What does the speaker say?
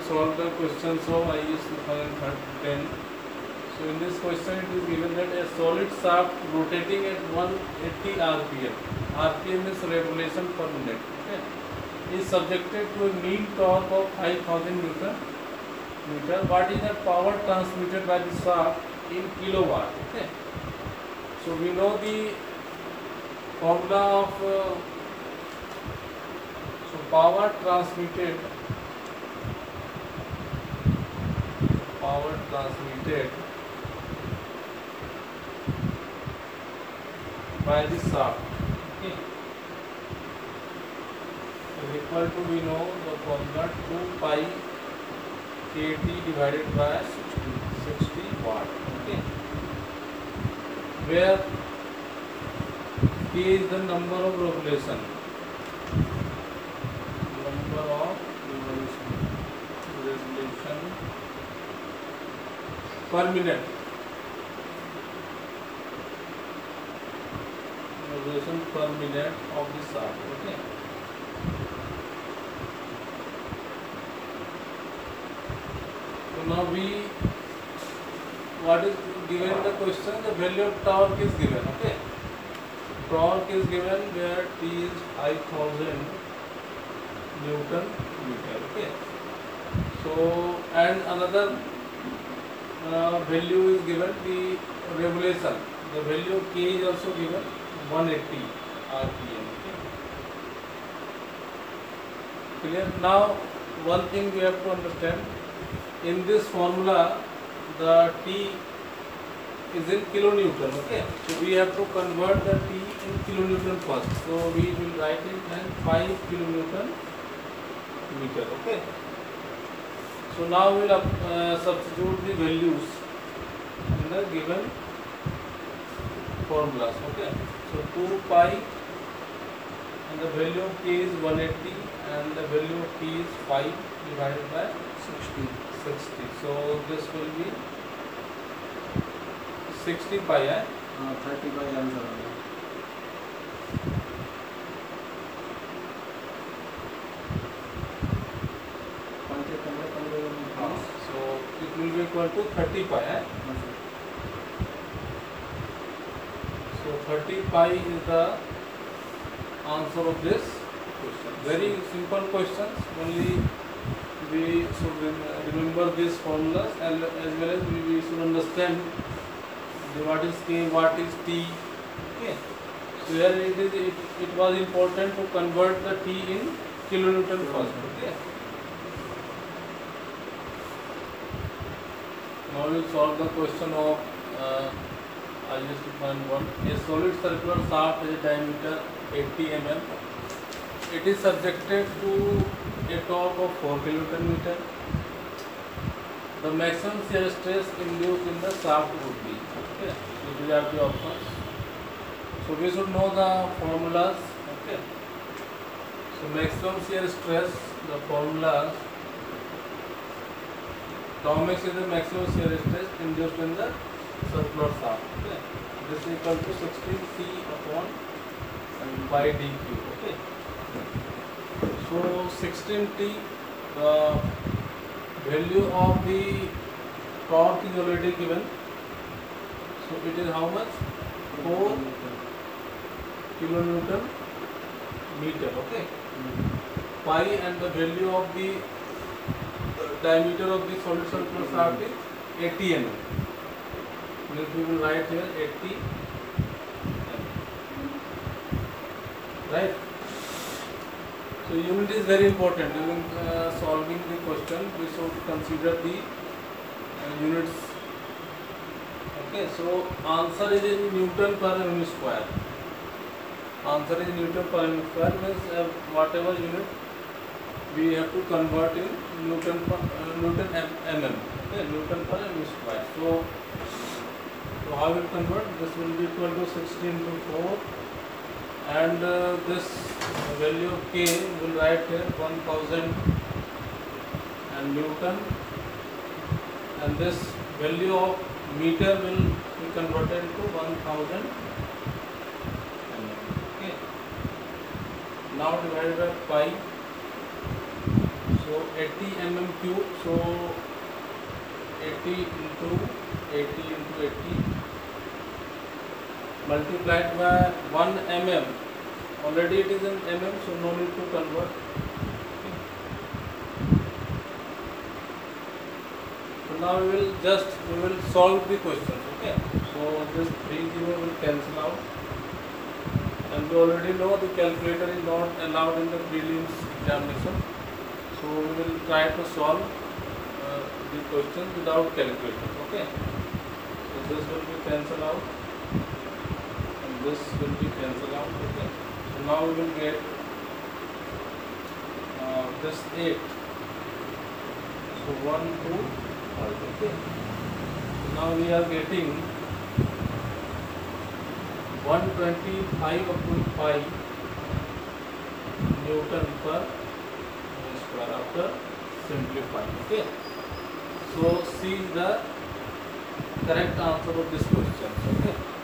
solve the questions of IS 2010. So in this question it is given that a solid shaft rotating at 180 rpm, rpm is revolution per minute, okay, is subjected to a mean torque of 5000 Newton meter. What is the power transmitted by the shaft in kilowatt? Okay, so we know the formula of power transmitted by the shaft, okay, is equal to, we know the formula 2 pi kT divided by 60 watt, okay, where K is the number of revolution per minute, revolution per minute of the shaft, okay. So now what is given in the question, the value of torque is given, okay. Torque is given where T is 5000 Newton meter, okay. So and another value is given, the revolution, the value of K is also given 180 rpm, okay. Clear? Now one thing we have to understand, in this formula the T is in kilonewton, okay. So we have to convert the T in kilonewton first. So we will write it as 5 kilonewton meter, okay. So now we will substitute the values in the given formulas, okay. So 2 pi and the value of K is 180 and the value of T is 5 divided by 60. So this will be 60 pi, 30 pi answer. So it will be equal to 30 pi. So 30 pi is the answer of this question. Very simple questions. Only we should remember these formulas, and as well as we should understand what is K, what is T. Okay. So here it was important to convert the T in kilonewton first. Okay. Now we will solve the question of IS 2.1. A solid circular shaft has a diameter 80 mm. It is subjected to a torque of 4 kN. The maximum shear stress induced in the shaft would be. Okay. So these are the options. So we should know the formulas. Okay. So maximum shear stress, the formulas. Tau max is the maximum shear stress induced in the circular shaft. Okay. This is equal to 16 C upon pi dq. Okay. So 16 T, the value of the torque is already given. So it is how much? 4 kilonewton meter. Okay. Pi and the value of the diameter of the solid circular shaft is 80 mm. We will write here 80 mm. Right. So unit is very important. During solving the question, we should consider the units. Okay. So answer is in Newton per mm square. Answer is Newton per mm square means whatever unit we have to convert in Newton mm. Okay, Newton per mm square. So how will convert? This will be equal to 16 to 4, and this value of K will write here 1000 and Newton, and this value of meter will be converted to 1000 mm. Okay. Now divided by pi. So 80 mm cube, so 80 into 80 multiplied by 1 mm. Already it is in mm, so no need to convert. Okay. So now we will solve the questions. Okay. So this 30 will cancel out, and we already know the calculator is not allowed in the prelims examination. So we will try to solve the question without calculator. Okay. So this will be cancelled out, and this will be cancelled out. Okay. So now we will get this 8. So 1, 2, 5. Okay. So now we are getting 125.5 Newton per square after simplifying. Okay. So C is the correct answer of this question. Okay.